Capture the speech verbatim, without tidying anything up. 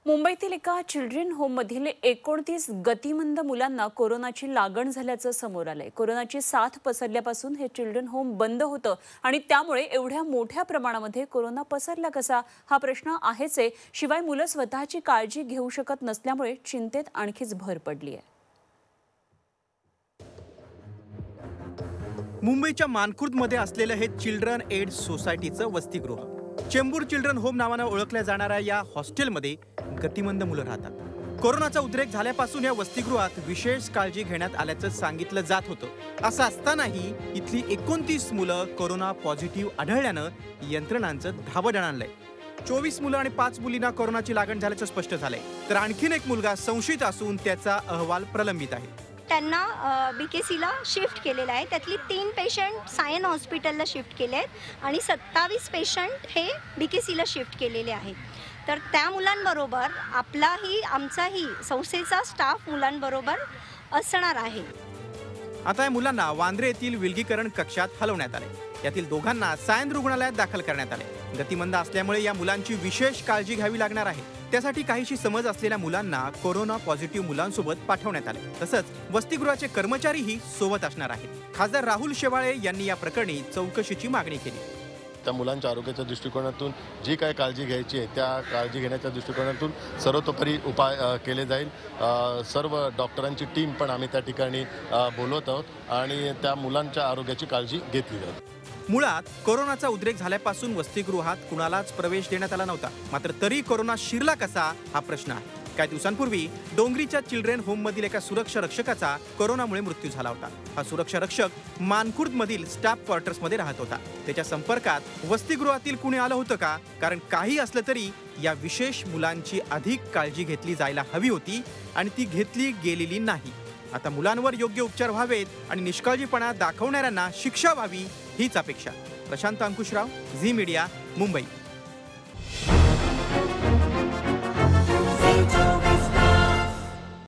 मुंबईतील एका चिल्ड्रन होममधील एकोणतीस गतिमंद मुलांना कोरोनाची लागण झाल्याचं समोर आलंय। कोरोनाची साथ पसरल्यापासून हे चिल्ड्रन होम बंद होतं आणि त्यामुळे एवढ्या मोठ्या प्रमाणामध्ये कोरोना पसरला कसा हा प्रश्न आहेच आहे। शिवाय मुलं स्वतःची काळजी घेऊ शकत नसल्यामुळे चिंतेत आणखीच भर पडली आहे। मुंबईच्या मानखुर्दमध्ये असलेलं हे चिल्ड्रन एड सोसायटीचं वसतिगृह। चेंबूर चिल्ड्रन होम नावानं ओळखल्या जाणाऱ्या या हॉस्टेलमध्ये गतिमंद मुलं राहतात। कोरोनाचा उद्रेक झाल्यापासून या वसतिगृहात विशेष काळजी घेण्यात आल्याचं सांगितलं जात होतं। असं असतानाही इथली एकोणतीस मुलं कोरोना पॉझिटिव्ह आढळल्यानं यंत्रणांचं धाबदण आणलंय। चोवीस मुलं आणि पाच मुलींना कोरोनाची लागण झाल्याचं स्पष्ट झालंय, तर आणखीन एक मुलगा संशयित असून त्याचा अहवाल प्रलंबित आहे। त्यांना बीकेसीला शिफ्ट केलेलं आहे। त्यातली तीन पेशंट सायन हॉस्पिटलला शिफ्ट केले आहेत आणि सत्तावीस पेशंट हे बीकेसीला शिफ्ट केलेले आहेत। तर त्या मुलांबरोबर आपलाही आमचाही संस्थेचा स्टाफ मुलांबरोबर असणार आहे। आता या मुलांना वांद्रे येथील विलगीकरण कक्षात हलवण्यात आले। यातील दोघांना सायन रुग्णालयात दाखल करण्यात आले। गतिमंद असल्यामुळे या मुलांची विशेष काळजी घ्यावी लागणार आहे। त्यासाठी काहीशी समज असलेल्या मुलांना कोरोना पॉझिटिव्ह मुलांसोबत पाठवण्यात आले। तसंच वसतिगृहाचे कर्मचारीही सोबत असणार आहेत। खासदार राहुल शेवाळे यांनी या प्रकरणी चौकशीची मागणी केली। त्या मुलांच्या आरोग्याच्या दृष्टिकोनातून जी काय काळजी घ्यायची आहे त्या काळजी घेण्याच्या दृष्टिकोनातून सर्वतोपरी उपाय केले जाईल। सर्व डॉक्टरांची टीम पण आम्ही त्या ठिकाणी बोलवत आहोत आणि त्या मुलांच्या आरोग्याची काळजी घेतली जाईल। मुळात कोरोनाचा उद्रेक झाल्यापासून वसतिगृहात कुणालाच प्रवेश देण्यात आला नव्हता, मात्र तरी कोरोना शिरला कसा हा प्रश्न आहे। काही दिवसांपूर्वी डोंगरीच्या चिल्ड्रन होममधील एका सुरक्षा रक्षकाचा कोरोनामुळे मृत्यू झाला होता। हा सुरक्षा रक्षक मानखुर्दमधील स्टाफ क्वार्टर्समध्ये राहत होता। त्याच्या संपर्कात वसतिगृहातील कुणी आलं होतं का? कारण काही असलं तरी या विशेष मुलांची अधिक काळजी घेतली जायला हवी होती आणि ती घेतली गेलेली नाही। आता मुलांवर योग्य उपचार व्हावेत आणि निष्काळजीपणा दाखवणाऱ्यांना शिक्षा व्हावी हीच अपेक्षा। प्रशांत अंकुशराव, झी मीडिया, मुंबई।